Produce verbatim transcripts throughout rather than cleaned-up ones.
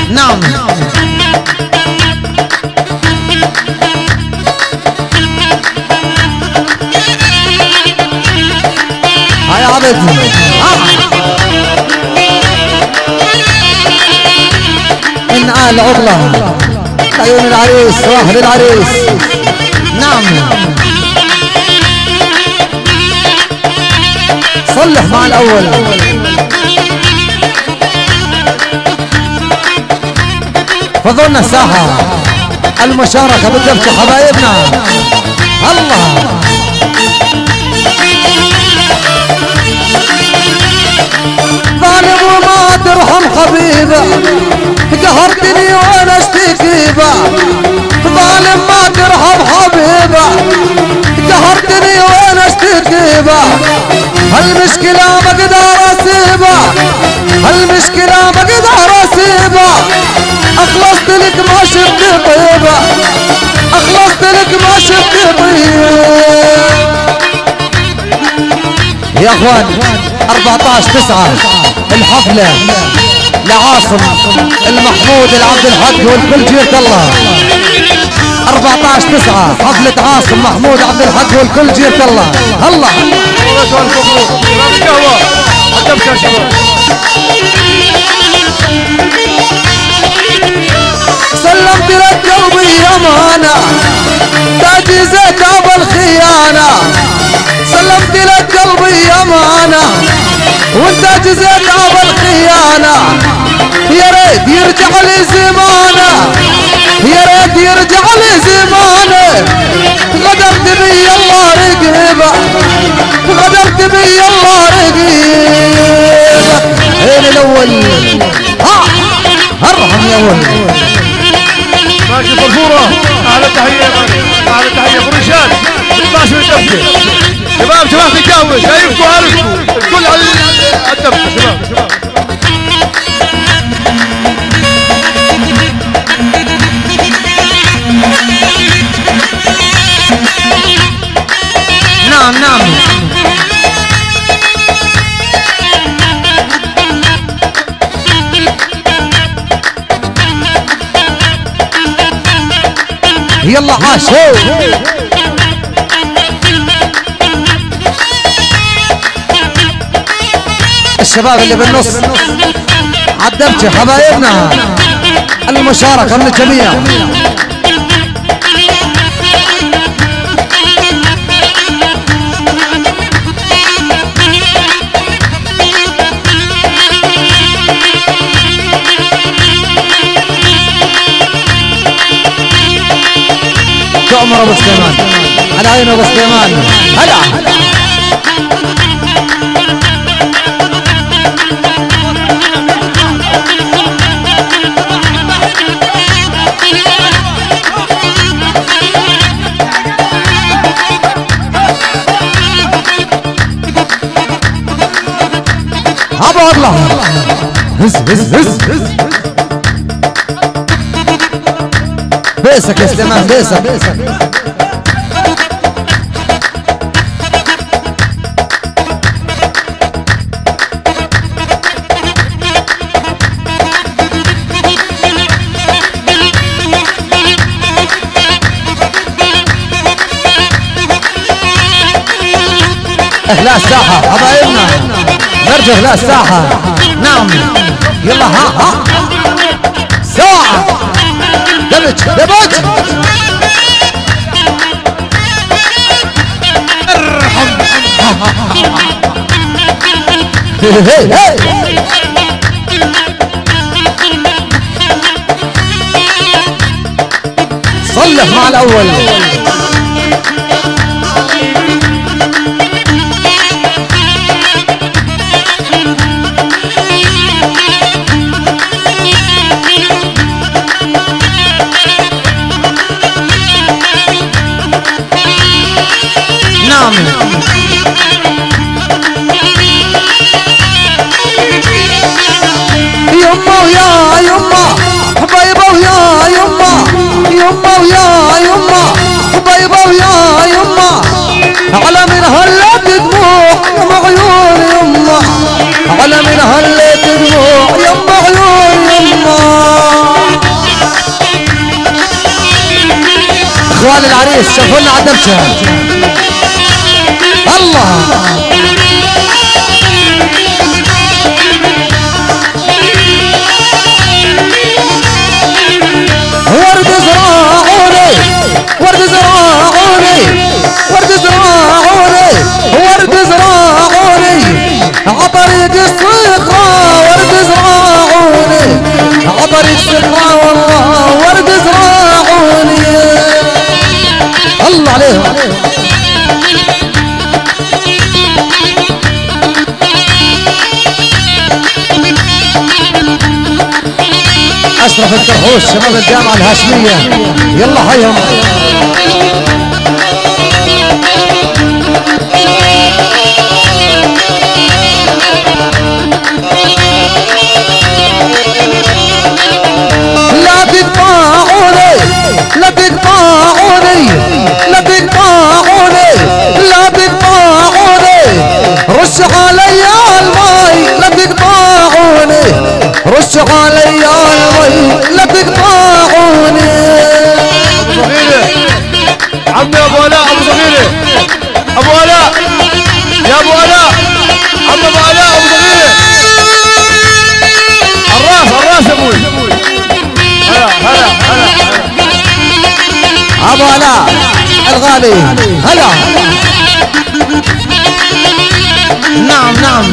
نعم هاي عبد من آل عضلة عيون العريس واحد العريس. نعم صلح مع الأول. فضلنا ساحة المشاركة بالدفع حبايبنا. الله ظالم وما ترحم حبيبه قهرتني وانا اشتكي به. ظالم ما ترحم حبيبه قهرتني وانا اشتكي به. هالمشكلة ما اقدر اسيبها هالمشكلة ما اقدر اسيبها. اخلصت لك ما شفت طيبة اخلصت لك ما شفت طيبة. يا اخوان أربعة عشر تسعة الحفلة لعاصم المحمود العبد الحق والكل جيرة الله. أربعة عشر تسعة حفلة عاصم محمود عبد الحق والكل جيرة الله. الله سلمت لك قلبي امانه تاجي زيت ابو الخيانه. سلمت لك قلبي امانه وانت جزيت ابو الخيانه. يا ريت يرجع لي زمانه يا ريت يرجع لي زمانه. غدرت بي الله رقيبه غدرت بي الله رقيبه. هين الاول ها ارحم يا ولد. ماشي فرفوره اعلى تحيه اعلى تحيه ابو رشاد اثناشر الدفه. شباب شباب تتجاوز شايفكم عارفكم الكل على الدفه. شباب شباب نعم نعم يلا عاشوا الشباب اللي بالنص عالدبجة حبايبنا. المشاركة من الجميع. تؤمر ابو سليمان على عين ابو سليمان. هلا ابو الله هز هز هز هز بيسك يا سليمان بيسك. اهلا الساحة حبايبنا نرجع اهلا الساحة. نعم يلا ها ها ساعة دبج دبج ارحم. هي هي صلح مع الاول. نعم يما ويا يما حبايبه ويا يما يما ويا يما حبايبه ويا يما. على من هلت دموع يما عيون يما على من هلت دموع يما عيون يما. اهوال العريس شوفوا لنا عدمشها. الله ورد زراعوني ورد زراعوني ورد زراعوني ورد زراعوني عطريق الصخرة ورد زراعوني عطريق الصخرة والله ورد زراعوني. الله عليهم. أشرف الكرهوش شباب الجامعة الهاشمية يلا حيهم. لا تقطعوني لا تقطعوني لا تقطعوني لا تقطعوني رش علي الماي لا تقطعوني رش علي الماي لا تقطعوني. ابو صغيره عمي ابو علاء ابو صغيره ابو علاء يا ابو علاء عم ابو علاء ابو صغيره الراس الراس يا ابوي. هلا هلا هلا ابو علاء الغالي هلا. نعم نعم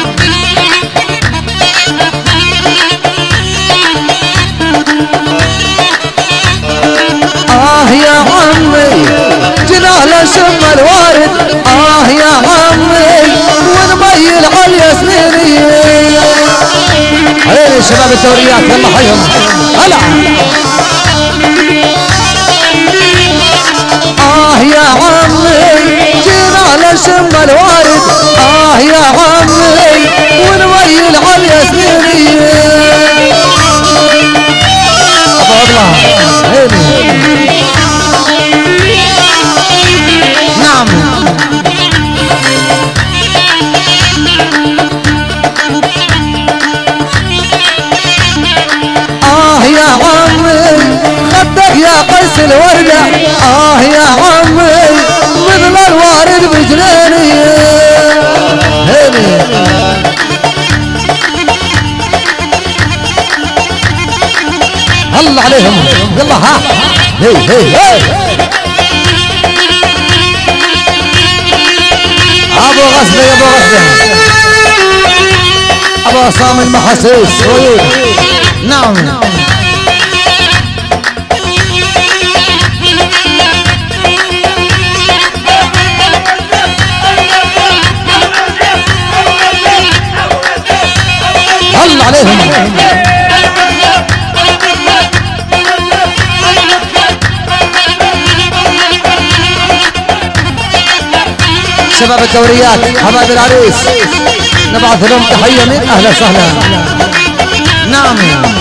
آه يا عمي جناه لشم الوارد آه يا عمي ونميل على الياسمينية. هيا شباب الدوريات يلا حيهم هلا. آه يا عمي جناه لشم الوارد آه يا عمي ونميل على الياسمينية. أبو الله نعم آه يا عمي خدك يا قيس الوردة آه يا عمي مثل الوارد بجنيني. هيني الله عليهم يلا ها هي هي هي. ابو غزله يا ابو غزله ابو عصام المحاسيس ويود. نعم الله عليهم. شباب الدوريات حبايب العريس نبعث لهم تحية من اهلا وسهلا. نعم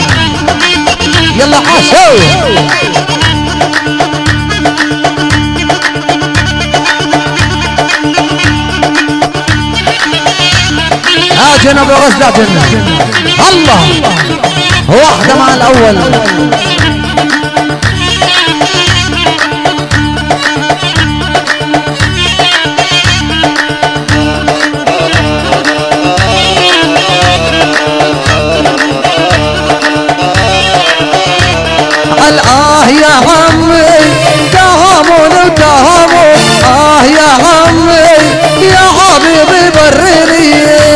يلا حاشو هاجن ابو غزلة الله واحدة مع الاول. الآه يا عمي تهامون وتهامون آه يا عمي يا حبيبي بريني.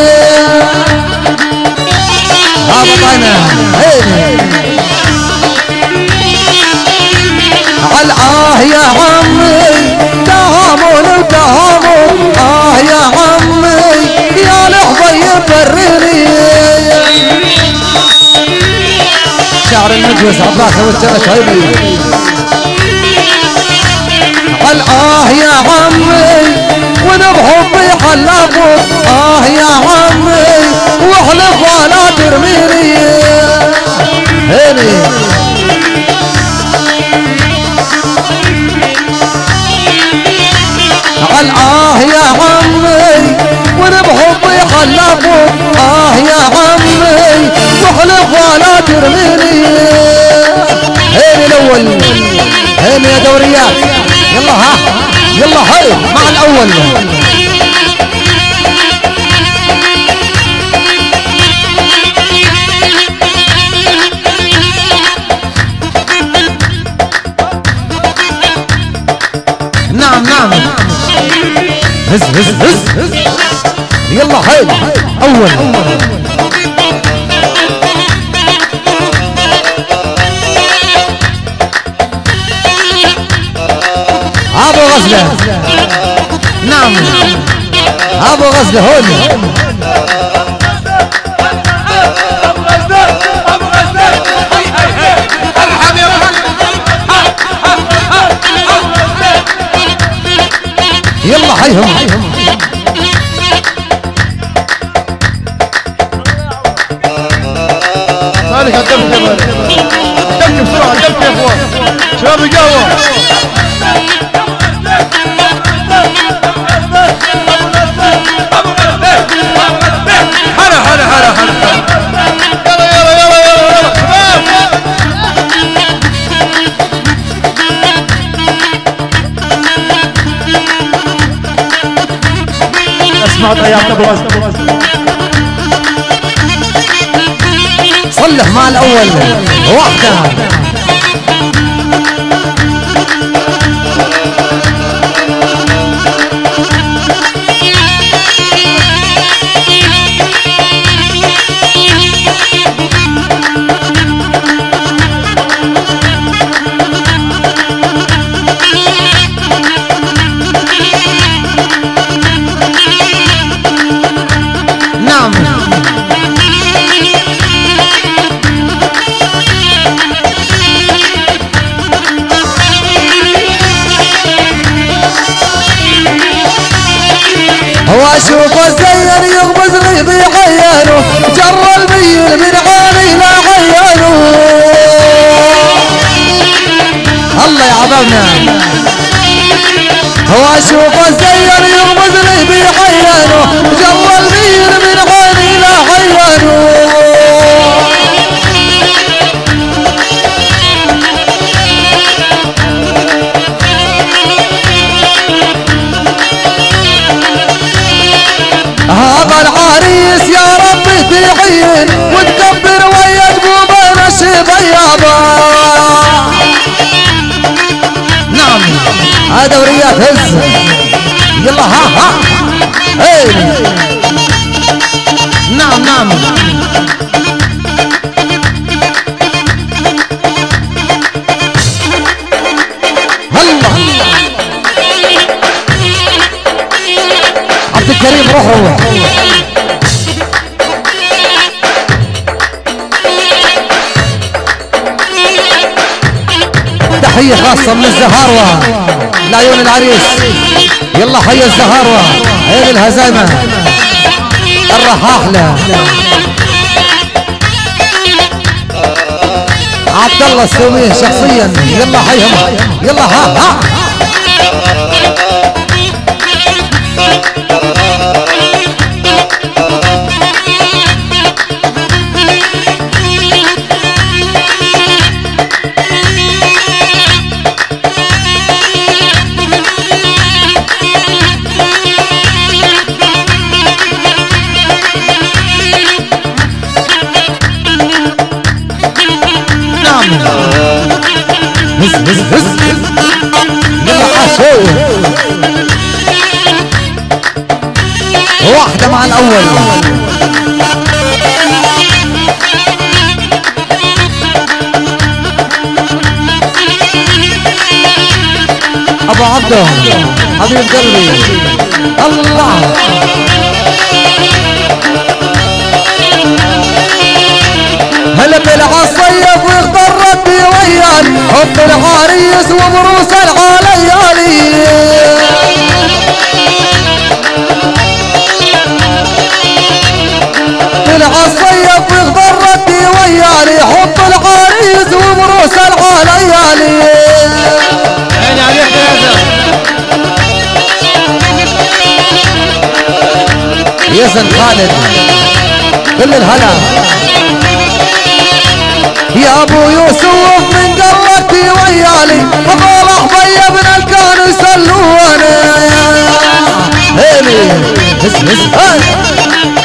هبطنا الآه يا عمي تهامون وتهامون آه يا عمي يا الحبيب بريني. شعر المجوز عباسه والجرس هيبي. الآه يا عمي وانا بحبي حلقه آه يا عمي واحلف ولا ترميني. هيني الآه يا عمي وانا بحبي حلقه آه يا عمي واحلف ولا ترميني. هيني الاول هين يا دوريات يلا ها يلا هاي مع الاول نعم نعم هز هز هز يلا هاي اول ابو غزله نعم ابو غزله هون ابو غزله ابو غزله ارحم يا يلا حيهم مالك الدم يا مالك دم بسرعه دم يا اخوان شباب القهوه حلا حلا حلا حلا يلا يلا يلا يلا اسمع طيارة ابو غزل صلح مع الاول واحده نعم هو اشوفه زين يغمز لي يضيع عيانه جر الميل من عيني لا عيانه الله يا عبابنا هو اشوفه زين يغمز لي يضيع عيانه جر الميل من عيني لا عيانه هذا العريس يا رب تعين وتكبر ويا جبوبنا الشبيابة نعم هذا دوريات هز يلا ها ها هي نعم نعم هلا عبد الكريم روح روح تحية خاصة من الزهاروة لعيون العريس يلا حي الزهاروة عين الهزايمة الرحاحلة عبد الله السوميه شخصيا يلا حيهم يلا ها ها هز هز هز يلا حاسو واحدة مع الأول أبو عبده حبيب قلبي الله هلا بالعصيف ويختار ربي وياني حب العريس وبروس العليالي بالعصيف ويختار ربي وياني حب العريس وبروس العليالي عيني عليك يا يزن خالد كل الهلا يا ابو يوسف من قلبي ويالي هز هز هز